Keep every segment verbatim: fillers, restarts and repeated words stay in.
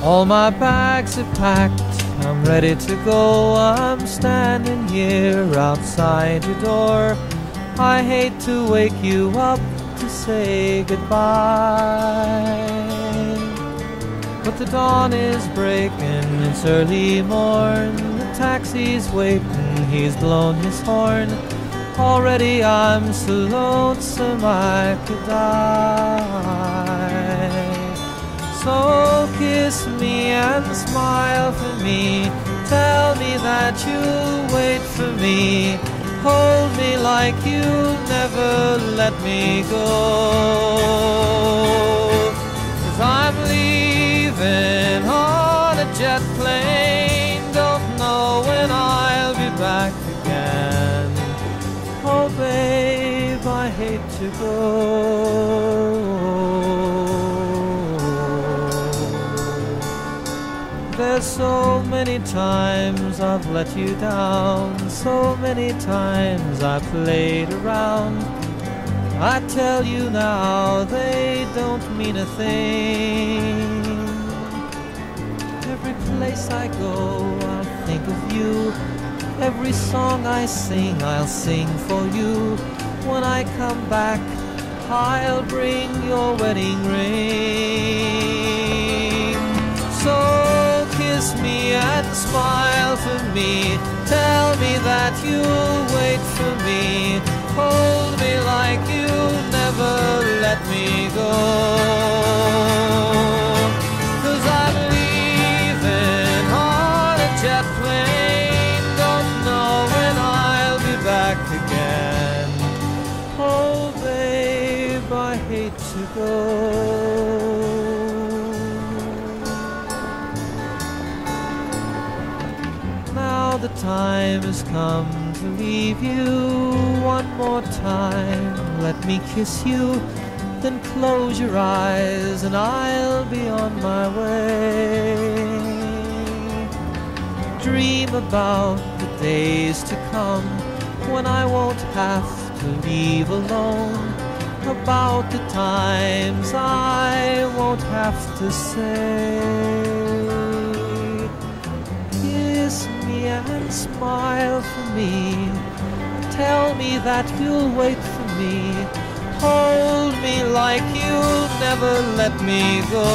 All my bags are packed, I'm ready to go. I'm standing here outside your door. I hate to wake you up to say goodbye, but the dawn is breaking, it's early morn. The taxi's waiting, he's blown his horn. Already I'm so lonesome I could die. So kiss me and smile for me. Tell me that you'll wait for me. Hold me like you'll never let me go. 'Cause I'm leaving on a jet plane. Don't know when I'll be back again. Oh babe, I hate to go. There's so many times I've let you down, so many times I played around. I tell you now, they don't mean a thing. Every place I go, I think of you. Every song I sing, I'll sing for you. When I come back, I'll bring your wedding ring. So kiss me and smile for me. Tell me that you'll wait for me. Hold me like you'll never let me go. 'Cause I'm leaving on a jet plane. Don't know when I'll be back again. Oh babe, I hate to go. The time has come to leave you. One more time, let me kiss you. Then close your eyes and I'll be on my way. Dream about the days to come when I won't have to leave alone. About the times I won't have to say. Kiss me and smile for me. Tell me that you'll wait for me. Hold me like you'll never let me go.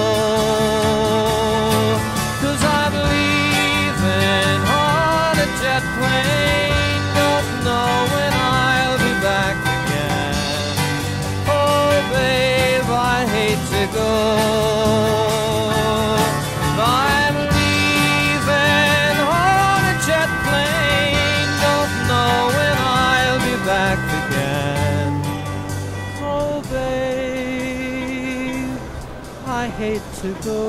'Cause I'm leaving on a jet plane. Don't know when I'll be back again. Oh babe, I hate to go. I'm leaving on a jet plane. Don't know when I'll be back again. Oh babe, I hate to go.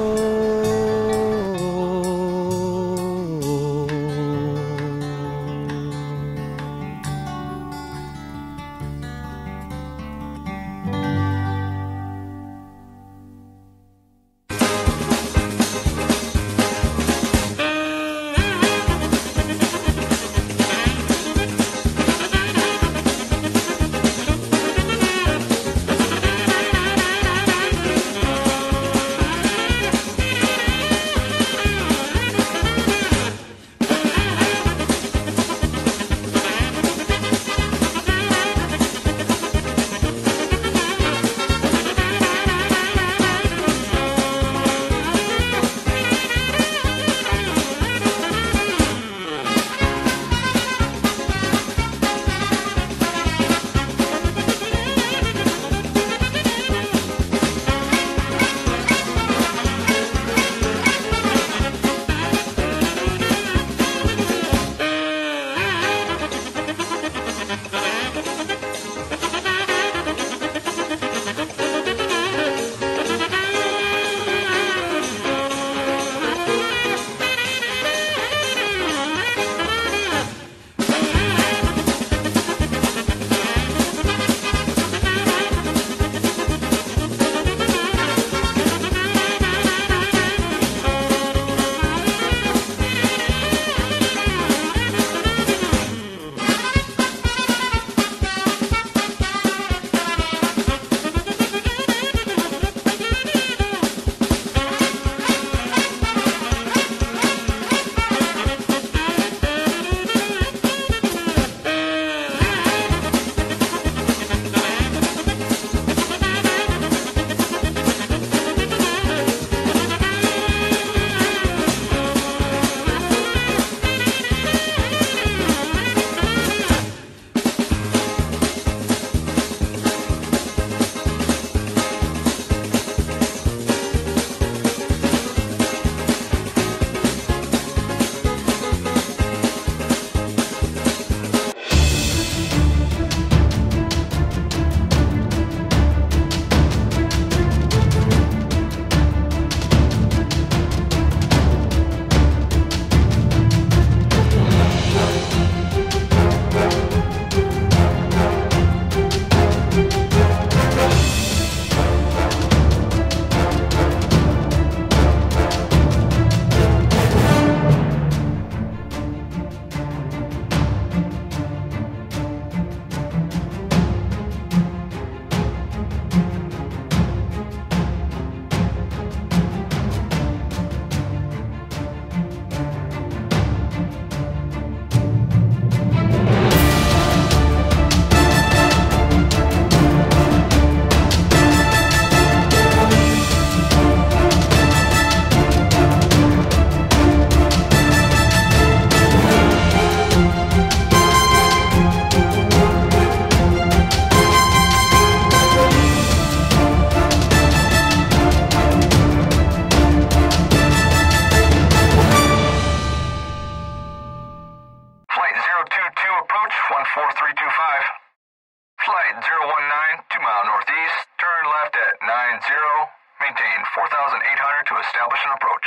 zero one nine, two mile northeast, turn left at nine zero, maintain four thousand eight hundred to establish an approach.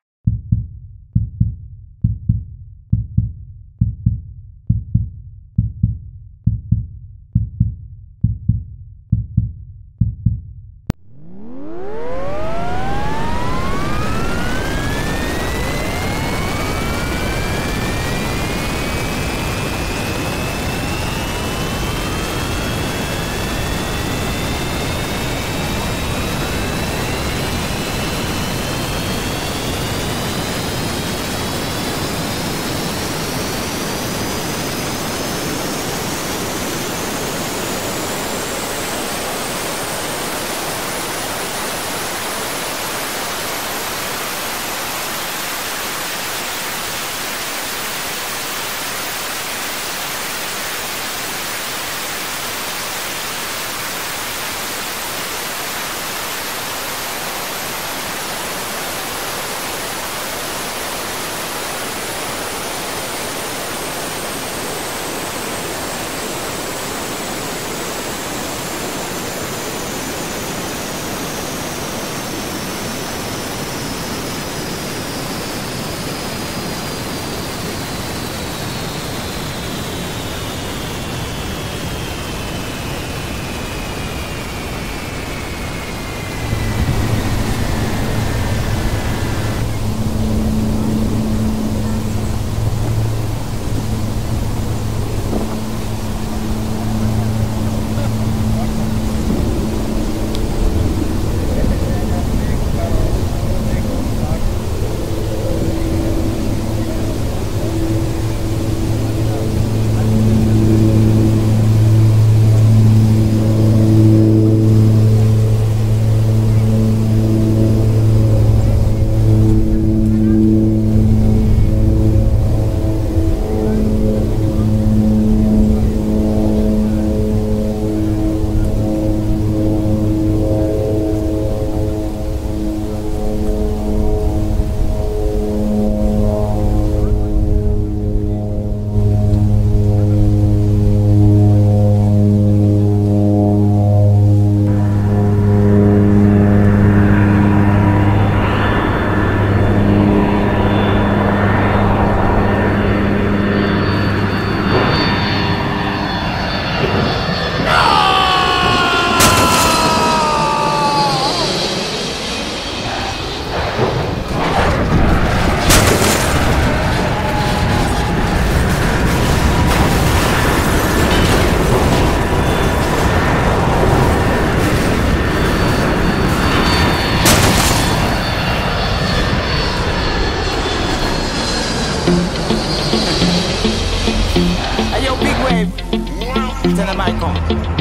Tell them I come.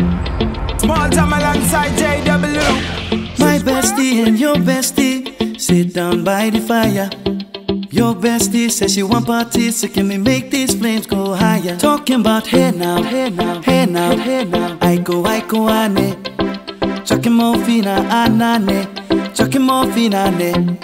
Small time alongside J W. My bestie and your bestie sit down by the fire. Your bestie says she want parties, so can we make these flames go higher? Talking about hey now, hey now, hey now, hey now. I go, I go, ane. Chucking more fina, anane. Chucking more fina, ane.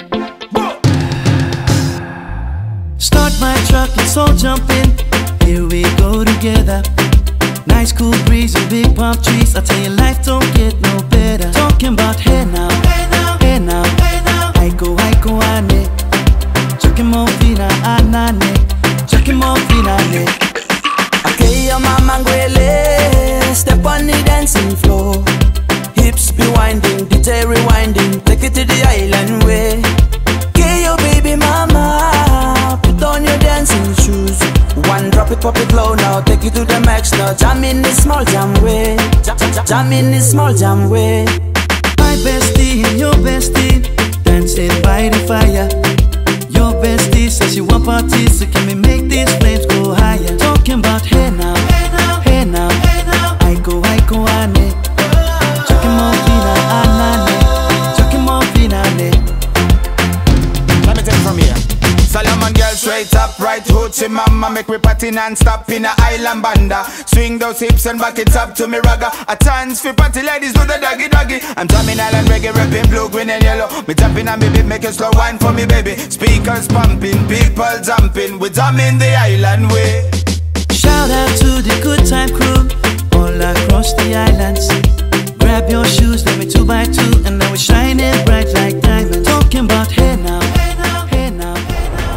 Start my truck, let's all jump in. Here we go together. Nice cool breeze and big palm trees. I tell you, life don't get no better. Talking about hey now, hey now, hey now, hey now. I go, I go, ane. Chucking more fina, anane. Chucking more fina, ane. Okay, your mama ngwele. Step on the dancing floor. Hips be winding, D J rewinding. Take it to the island way. Okay, your baby mama. Put on your dancing shoes. One drop it, pop it low now. Take it to the max now. Jam in this small jam way. Jam, jam, jam in this small jam way. My bestie and your bestie dancing by the fire. Your bestie says she want parties, so can we make these flames go higher? Talking about hey now, hey now, hey now, hey now. I go, I go, ane. Chucking more fina, anane. Chucking more fina, ane. Let me take it from here. Solomon girl straight up, right hoochie mama. Make me party non-stop in a island banda. Swing those hips and back it up to me ragga. A chance for party ladies do the doggy doggy. I'm drumming island reggae, rapping blue, green and yellow. Me tapping on me beat, make a slow wine for me baby. Speakers pumping, people jumping. We drumming the island way. Shout out to the good time crew all across the islands. Grab your shoes, let me two by two, and now we're shining bright like diamonds. Talking about hey now, hey now, hey now, hey now.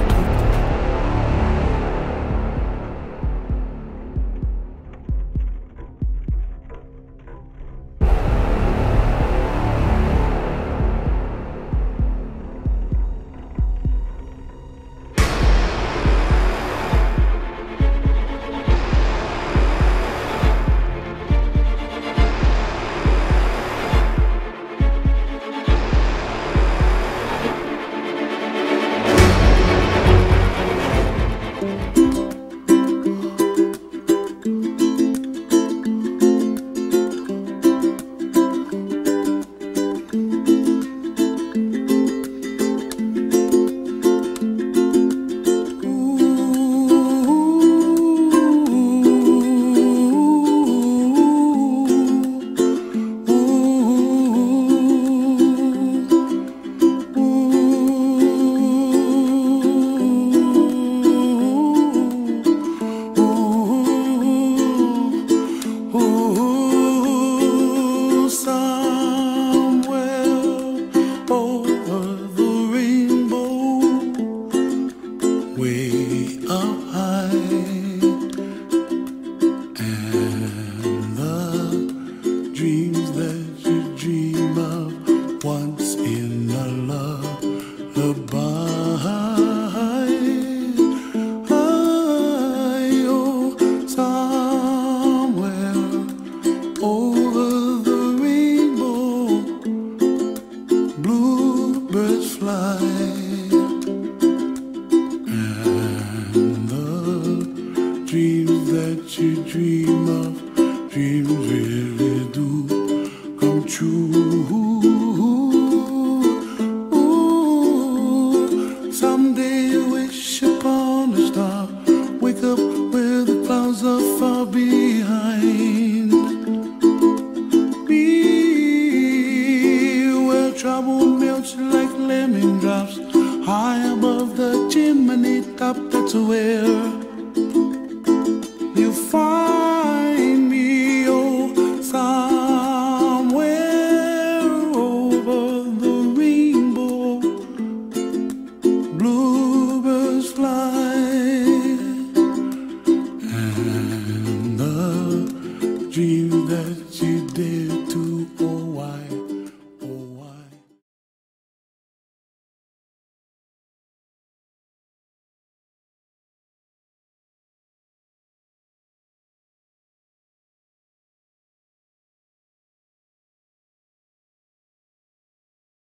Like lemon drops high above the chimney top, that's where